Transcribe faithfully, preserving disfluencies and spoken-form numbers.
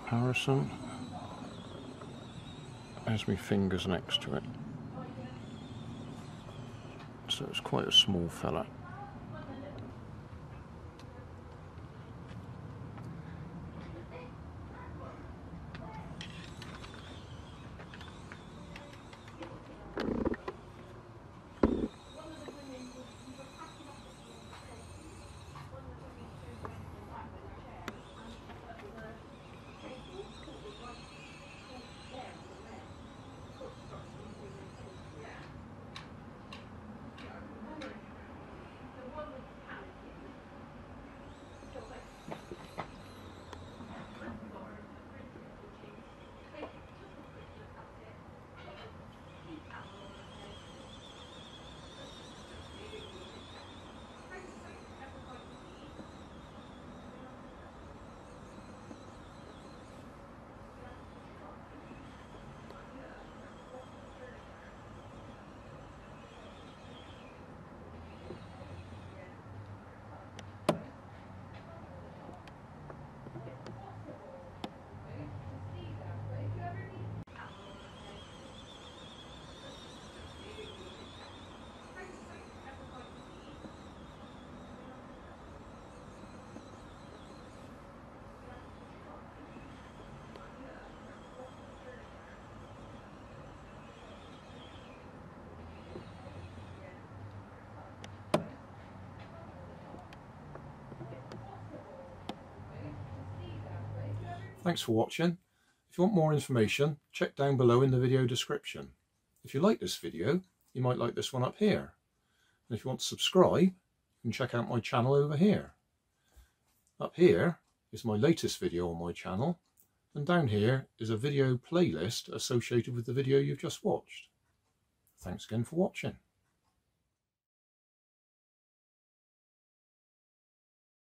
comparison. There's my fingers next to it. So it's quite a small fella. Thanks for watching. If you want more information, check down below in the video description. If you like this video, you might like this one up here. And if you want to subscribe, you can check out my channel over here. Up here is my latest video on my channel, and down here is a video playlist associated with the video you've just watched. Thanks again for watching.